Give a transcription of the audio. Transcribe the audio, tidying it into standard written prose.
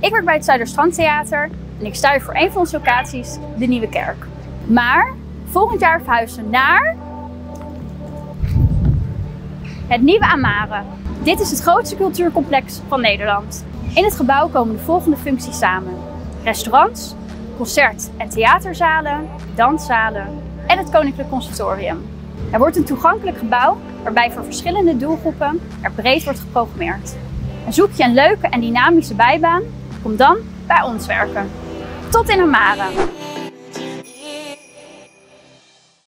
Ik werk bij het Zuiderstrandtheater en ik sta hier voor een van onze locaties, de Nieuwe Kerk. Maar volgend jaar verhuizen we naar het Nieuwe Amare. Dit is het grootste cultuurcomplex van Nederland. In het gebouw komen de volgende functies samen: restaurants, concert- en theaterzalen, danszalen en het Koninklijk Conservatorium. Er wordt een toegankelijk gebouw waarbij voor verschillende doelgroepen er breed wordt geprogrammeerd. En zoek je een leuke en dynamische bijbaan? Kom dan bij ons werken. Tot in Amare!